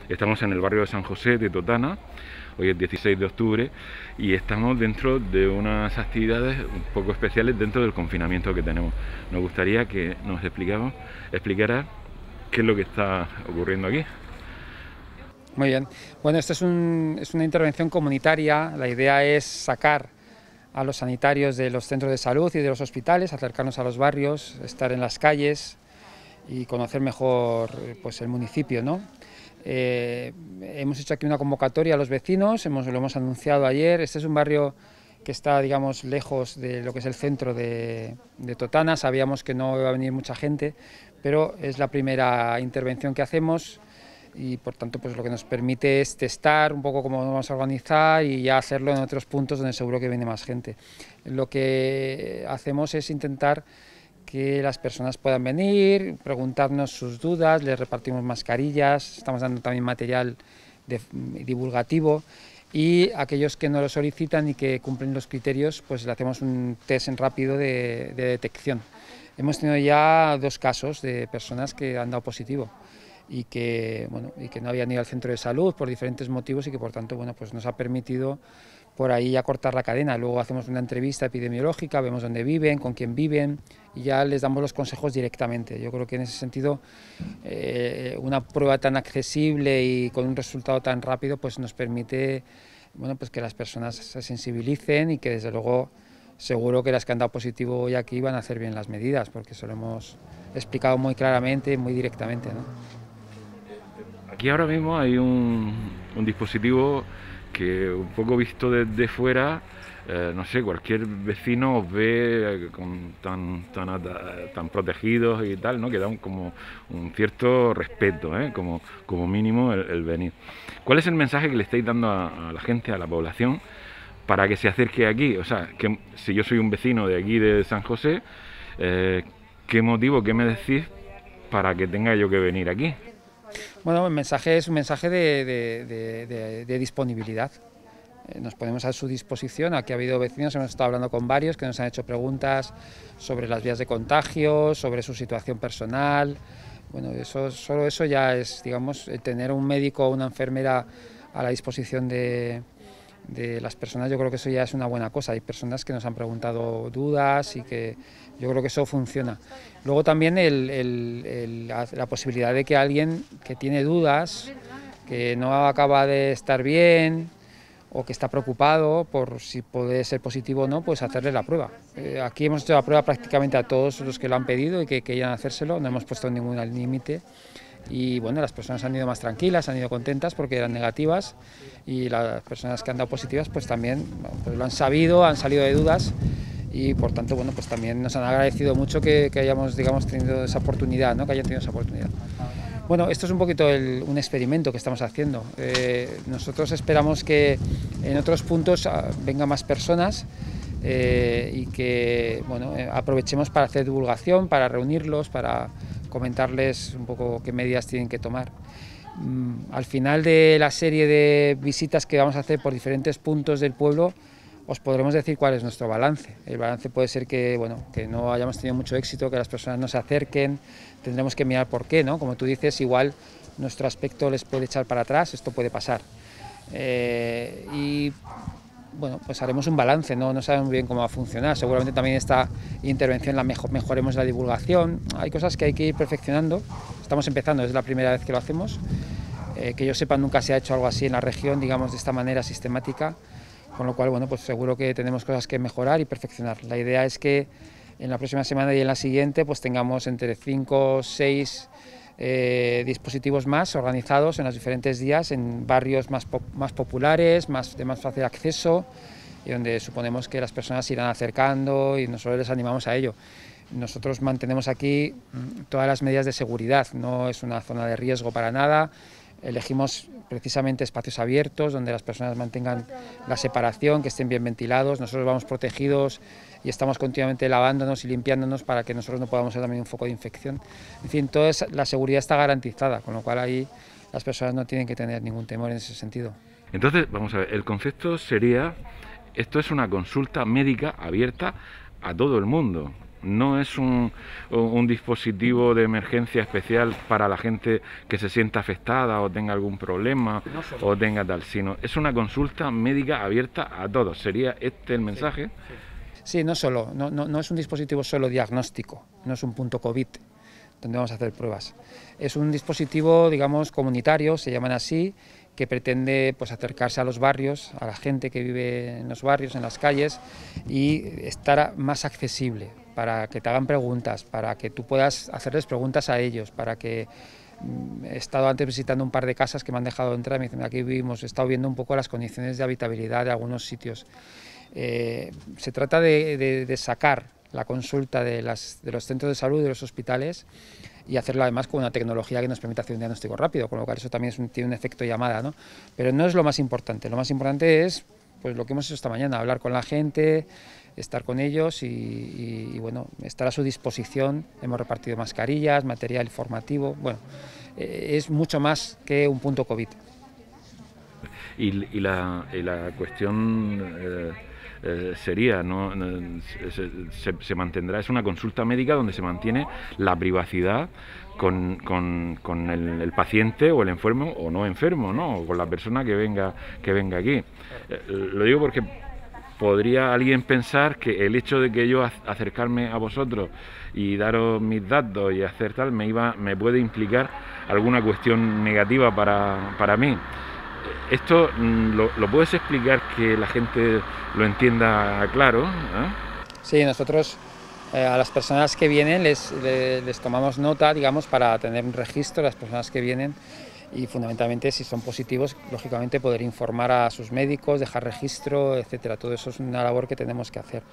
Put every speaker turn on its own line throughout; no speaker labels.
Estamos en el barrio de San José de Totana, hoy es 16 de octubre y estamos dentro de unas actividades un poco especiales dentro del confinamiento que tenemos. Nos gustaría que nos explicara qué es lo que está ocurriendo aquí.
Muy bien. Bueno, esto es una intervención comunitaria. La idea es sacar a los sanitarios de los centros de salud y de los hospitales, acercarnos a los barrios, estar en las calles y conocer mejor pues, el municipio, ¿no? Hemos hecho aquí una convocatoria a los vecinos, lo hemos anunciado ayer. Este es un barrio que está, digamos, lejos de lo que es el centro de Totana. Sabíamos que no iba a venir mucha gente, pero es la primera intervención que hacemos y por tanto pues lo que nos permite es testar un poco cómo vamos a organizar y ya hacerlo en otros puntos donde seguro que viene más gente. Lo que hacemos es intentar que las personas puedan venir, preguntarnos sus dudas, les repartimos mascarillas, estamos dando también material divulgativo y aquellos que no lo solicitan y que cumplen los criterios, pues le hacemos un test rápido de detección. Hemos tenido ya 2 casos de personas que han dado positivo y que no habían ido al centro de salud por diferentes motivos y que por tanto pues nos ha permitido por ahí ya cortar la cadena. Luego hacemos una entrevista epidemiológica, vemos dónde viven, con quién viven y ya les damos los consejos directamente. Yo creo que en ese sentido una prueba tan accesible y con un resultado tan rápido pues nos permite pues que las personas se sensibilicen y que desde luego seguro que las que han dado positivo hoy aquí van a hacer bien las medidas porque se lo hemos explicado muy claramente, muy directamente, ¿no?
Aquí ahora mismo hay un dispositivo que un poco visto desde fuera, no sé, cualquier vecino os ve tan protegidos y tal, ¿no? Que da como un cierto respeto, como mínimo el venir. ¿Cuál es el mensaje que le estáis dando a la gente, a la población, para que se acerque aquí? O sea, que si yo soy un vecino de aquí de San José, ¿qué motivo, qué me decís para que tenga yo que venir aquí?
Bueno, el mensaje es un mensaje de disponibilidad. Nos ponemos a su disposición. Aquí ha habido vecinos, hemos estado hablando con varios que nos han hecho preguntas sobre las vías de contagio, sobre su situación personal. Bueno, solo eso ya es, digamos, tener un médico o una enfermera a la disposición de las personas. Yo creo que eso ya es una buena cosa. Hay personas que nos han preguntado dudas y que yo creo que eso funciona. Luego también la posibilidad de que alguien que tiene dudas, que no acaba de estar bien o que está preocupado por si puede ser positivo o no, pues hacerle la prueba. Aquí hemos hecho la prueba prácticamente a todos los que lo han pedido y que querían hacérselo, no hemos puesto ningún límite. Y bueno, las personas han ido más tranquilas, han ido contentas porque eran negativas y las personas que han dado positivas pues también pues lo han sabido, han salido de dudas y por tanto bueno pues también nos han agradecido mucho que hayamos digamos tenido esa oportunidad, ¿no? Que hayan tenido esa oportunidad. Bueno, esto es un poquito un experimento que estamos haciendo. Nosotros esperamos que en otros puntos vengan más personas y que bueno, aprovechemos para hacer divulgación, para reunirlos, para comentarles un poco qué medidas tienen que tomar. Al final de la serie de visitas que vamos a hacer por diferentes puntos del pueblo, os podremos decir cuál es nuestro balance. El balance puede ser que no hayamos tenido mucho éxito, que las personas no se acerquen, tendremos que mirar por qué, ¿no? Como tú dices, igual nuestro aspecto les puede echar para atrás, esto puede pasar. Y bueno, pues haremos un balance, no sabemos muy bien cómo va a funcionar. Seguramente también esta intervención mejoremos la divulgación. Hay cosas que hay que ir perfeccionando. Estamos empezando, es la primera vez que lo hacemos. Que yo sepa, nunca se ha hecho algo así en la región, digamos, de esta manera sistemática. Con lo cual, bueno, pues seguro que tenemos cosas que mejorar y perfeccionar. La idea es que en la próxima semana y en la siguiente pues tengamos entre 5 o 6 dispositivos más organizados en los diferentes días en barrios más populares, de más fácil acceso y donde suponemos que las personas se irán acercando y nosotros les animamos a ello. Nosotros mantenemos aquí todas las medidas de seguridad, no es una zona de riesgo para nada. Elegimos precisamente espacios abiertos donde las personas mantengan la separación, que estén bien ventilados. Nosotros vamos protegidos y estamos continuamente lavándonos y limpiándonos para que nosotros no podamos ser también un foco de infección. En fin, toda la seguridad está garantizada, con lo cual ahí las personas no tienen que tener ningún temor en ese sentido.
Entonces, vamos a ver, el concepto sería, esto es una consulta médica abierta a todo el mundo. No es un dispositivo de emergencia especial para la gente que se sienta afectada o tenga algún problema o tenga tal, sino es una consulta médica abierta a todos. ¿Sería este el mensaje?
Sí, no es un dispositivo solo diagnóstico, no es un punto COVID donde vamos a hacer pruebas. Es un dispositivo, digamos, comunitario, se llaman así, que pretende pues acercarse a los barrios, a la gente que vive en los barrios, en las calles, y estar más accesible, para que te hagan preguntas, para que tú puedas hacerles preguntas a ellos, para que he estado antes visitando un par de casas que me han dejado entrar y me dicen, aquí vivimos, he estado viendo un poco las condiciones de habitabilidad de algunos sitios. Se trata de sacar la consulta de los centros de salud, de los hospitales, y hacerlo además con una tecnología que nos permite hacer un diagnóstico rápido, con lo cual eso también tiene un efecto llamada, ¿no? Pero no es lo más importante es pues lo que hemos hecho esta mañana, hablar con la gente, estar con ellos y bueno, estar a su disposición. Hemos repartido mascarillas, material informativo, bueno, es mucho más que un punto COVID.
Y la cuestión sería, ¿no? Se mantendrá, es una consulta médica donde se mantiene la privacidad con el paciente o el enfermo o no enfermo, ¿no? O con la persona que venga aquí. Lo digo porque podría alguien pensar que el hecho de que yo acercarme a vosotros y daros mis datos y hacer tal me puede implicar alguna cuestión negativa para mí. ¿Esto lo puedes explicar que la gente lo entienda claro?
Sí, nosotros a las personas que vienen les tomamos nota, digamos, para tener un registro de las personas que vienen y fundamentalmente si son positivos, lógicamente poder informar a sus médicos, dejar registro, etcétera. Todo eso es una labor que tenemos que hacer.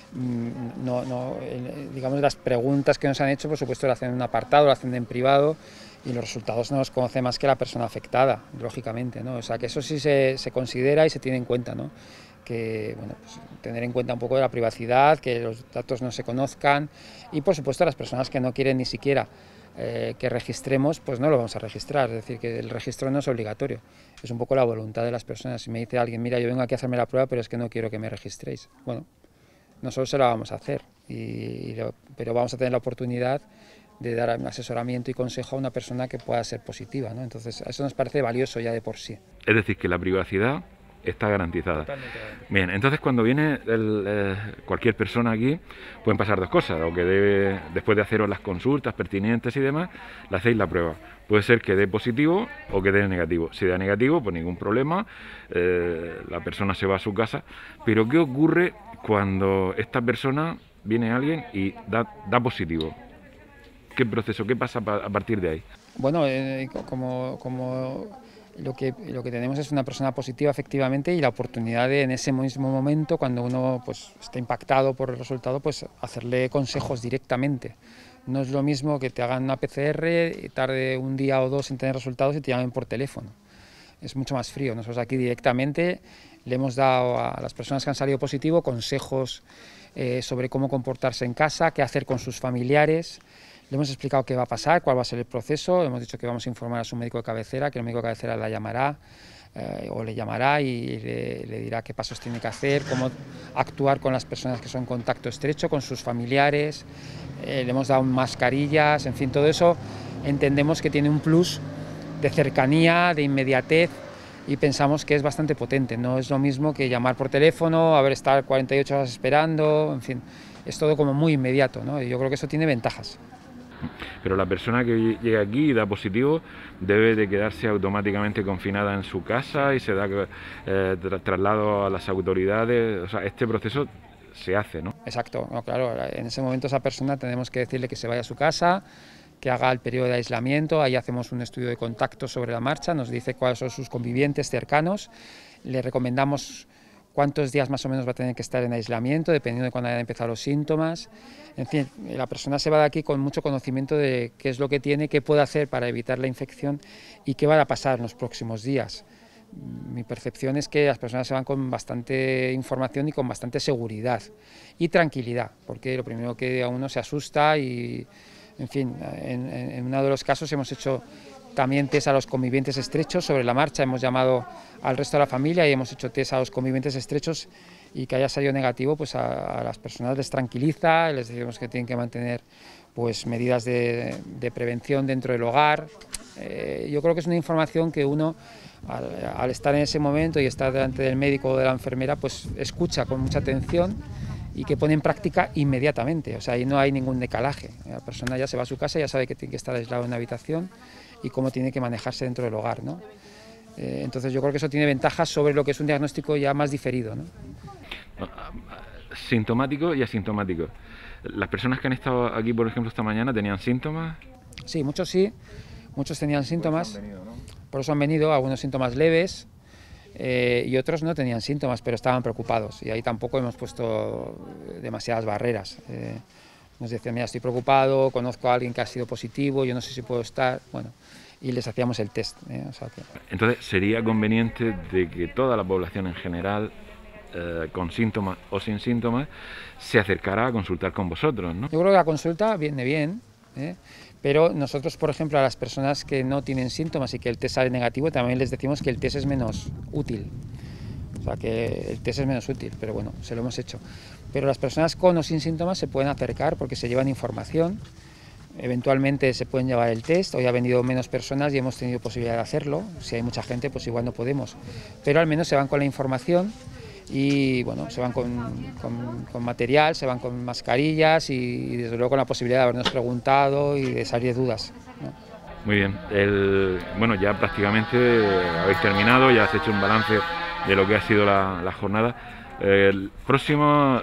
Digamos, las preguntas que nos han hecho, por supuesto, lo hacen en un apartado, lo hacen en privado y los resultados no los conoce más que la persona afectada, lógicamente, ¿no? O sea, que eso sí se considera y se tiene en cuenta, ¿no? Que, bueno, pues, tener en cuenta un poco de la privacidad, que los datos no se conozcan y, por supuesto, las personas que no quieren ni siquiera que registremos, pues no lo vamos a registrar, es decir, que el registro no es obligatorio, es un poco la voluntad de las personas. Si me dice alguien, mira, yo vengo aquí a hacerme la prueba, pero es que no quiero que me registréis, bueno, nosotros se la vamos a hacer, pero vamos a tener la oportunidad de dar un asesoramiento y consejo a una persona que pueda ser positiva, ¿no? Entonces, eso nos parece valioso ya de por sí.
Es decir, que la privacidad está garantizada.
Totalmente garantizada.
Bien, entonces cuando viene cualquier persona aquí, pueden pasar dos cosas, o que después de haceros las consultas pertinentes y demás, le hacéis la prueba. Puede ser que dé positivo o que dé negativo. Si da negativo, pues ningún problema, la persona se va a su casa. Pero ¿qué ocurre cuando esta persona, viene alguien y da positivo? ¿Qué proceso, qué pasa a partir de ahí?
Bueno, como lo que tenemos es una persona positiva efectivamente y la oportunidad de en ese mismo momento, cuando uno pues está impactado por el resultado, pues hacerle consejos directamente. No es lo mismo que te hagan una PCR y tarde un día o dos en tener resultados y te llamen por teléfono. Es mucho más frío. Nosotros aquí directamente le hemos dado a las personas que han salido positivo consejos sobre cómo comportarse en casa, qué hacer con sus familiares. Le hemos explicado qué va a pasar, cuál va a ser el proceso, hemos dicho que vamos a informar a su médico de cabecera, que el médico de cabecera la llamará o le llamará y le dirá qué pasos tiene que hacer, cómo actuar con las personas que son en contacto estrecho, con sus familiares, le hemos dado mascarillas, en fin, todo eso entendemos que tiene un plus de cercanía, de inmediatez y pensamos que es bastante potente. No es lo mismo que llamar por teléfono, estar 48 horas esperando, en fin, es todo como muy inmediato, ¿no? Y yo creo que eso tiene ventajas.
Pero la persona que llega aquí y da positivo debe de quedarse automáticamente confinada en su casa y se da traslado a las autoridades. O sea, este proceso se hace, ¿no?
Exacto, no, claro, en ese momento esa persona tenemos que decirle que se vaya a su casa, que haga el periodo de aislamiento, ahí hacemos un estudio de contacto sobre la marcha, nos dice cuáles son sus convivientes cercanos, le recomendamos cuántos días más o menos va a tener que estar en aislamiento, dependiendo de cuándo hayan empezado los síntomas. En fin, la persona se va de aquí con mucho conocimiento de qué es lo que tiene, qué puede hacer para evitar la infección y qué va a pasar en los próximos días. Mi percepción es que las personas se van con bastante información y con bastante seguridad y tranquilidad, porque lo primero que a uno se asusta y, en fin, en uno de los casos hemos hecho también test a los convivientes estrechos sobre la marcha, hemos llamado al resto de la familia y hemos hecho test a los convivientes estrechos y que haya salido negativo, pues a las personas les tranquiliza, les decimos que tienen que mantener pues medidas de prevención dentro del hogar. Yo creo que es una información que uno, al estar en ese momento y estar delante del médico o de la enfermera, pues escucha con mucha atención y que pone en práctica inmediatamente. O sea, ahí no hay ningún decalaje. La persona ya se va a su casa, ya sabe que tiene que estar aislado en una habitación y cómo tiene que manejarse dentro del hogar, ¿no? Entonces yo creo que eso tiene ventajas sobre lo que es un diagnóstico ya más diferido, ¿no?
Sintomático y asintomático. ¿Las personas que han estado aquí, por ejemplo, esta mañana, tenían síntomas?
Sí, muchos tenían síntomas, por eso han venido, algunos síntomas leves, y otros no tenían síntomas, pero estaban preocupados, y ahí tampoco hemos puesto demasiadas barreras. Nos decían, mira, estoy preocupado, conozco a alguien que ha sido positivo, yo no sé si puedo estar, bueno, y les hacíamos el test. O sea que...
Entonces, ¿sería conveniente de que toda la población en general, con síntomas o sin síntomas, se acercara a consultar con vosotros, ¿no?
Yo creo que la consulta viene bien, pero nosotros, por ejemplo, a las personas que no tienen síntomas y que el test sale negativo, también les decimos que el test es menos útil. O sea, que el test es menos útil, pero bueno, se lo hemos hecho. Pero las personas con o sin síntomas se pueden acercar porque se llevan información, eventualmente se pueden llevar el test. Hoy ha venido menos personas y hemos tenido posibilidad de hacerlo. Si hay mucha gente, pues igual no podemos. Pero al menos se van con la información y bueno, se van con material, se van con mascarillas y desde luego con la posibilidad de habernos preguntado y de salir de dudas, ¿no?
Muy bien, bueno, ya prácticamente habéis terminado, ya has hecho un balance de lo que ha sido la jornada. El próximo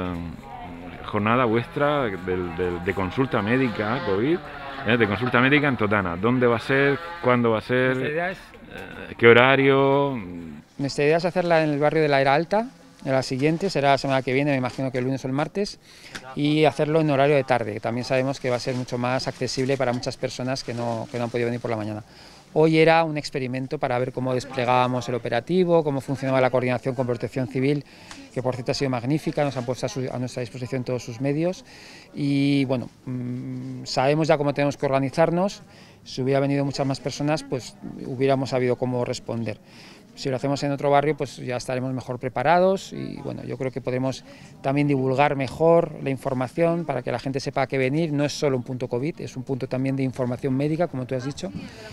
jornada vuestra de consulta médica COVID, de consulta médica en Totana. ¿Dónde va a ser? ¿Cuándo va a ser? ¿Qué horario?
Nuestra idea es hacerla en el barrio de la Era Alta. La siguiente será la semana que viene, me imagino que el lunes o el martes, y hacerlo en horario de tarde, que también sabemos que va a ser mucho más accesible para muchas personas que no han podido venir por la mañana. Hoy era un experimento para ver cómo desplegábamos el operativo, cómo funcionaba la coordinación con Protección Civil, que por cierto ha sido magnífica, nos han puesto a nuestra disposición todos sus medios y bueno, sabemos ya cómo tenemos que organizarnos. Si hubiera venido muchas más personas, pues hubiéramos sabido cómo responder. Si lo hacemos en otro barrio, pues ya estaremos mejor preparados y bueno, yo creo que podremos también divulgar mejor la información para que la gente sepa a qué venir. No es solo un punto COVID, es un punto también de información médica, como tú has dicho.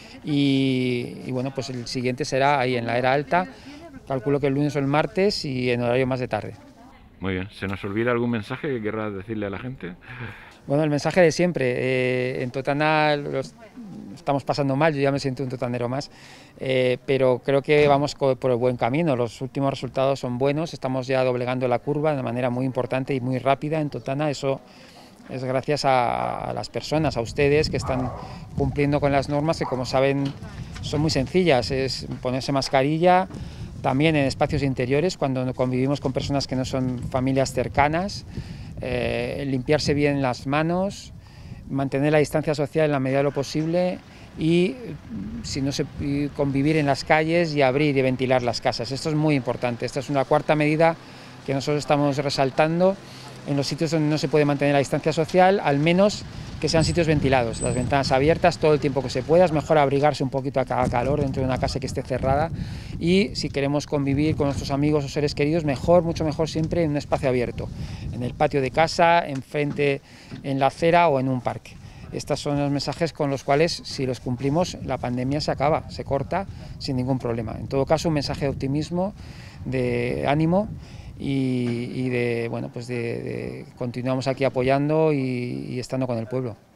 Y bueno, pues el siguiente será ahí en la Era Alta, calculo que el lunes o el martes y en horario más de tarde.
Muy bien, ¿se nos olvida algún mensaje que querrás decirle a la gente?
Bueno, el mensaje de siempre, en Totana estamos pasando mal, yo ya me siento un totanero más, pero creo que vamos por el buen camino, los últimos resultados son buenos, estamos ya doblegando la curva de una manera muy importante y muy rápida en Totana. Eso es gracias a las personas, a ustedes que están cumpliendo con las normas que, como saben, son muy sencillas, es ponerse mascarilla, también en espacios interiores cuando convivimos con personas que no son familias cercanas, limpiarse bien las manos, mantener la distancia social en la medida de lo posible y si no se convivir en las calles y abrir y ventilar las casas. Esto es muy importante. Esta es una cuarta medida que nosotros estamos resaltando en los sitios donde no se puede mantener la distancia social, al menos que sean sitios ventilados, las ventanas abiertas todo el tiempo que se pueda. Es mejor abrigarse un poquito a calor dentro de una casa que esté cerrada y si queremos convivir con nuestros amigos o seres queridos, mejor, mucho mejor siempre en un espacio abierto, en el patio de casa, enfrente, en la acera o en un parque. Estos son los mensajes con los cuales, si los cumplimos, la pandemia se acaba, se corta sin ningún problema. En todo caso, un mensaje de optimismo, de ánimo y de, bueno, pues de continuamos aquí apoyando y estando con el pueblo.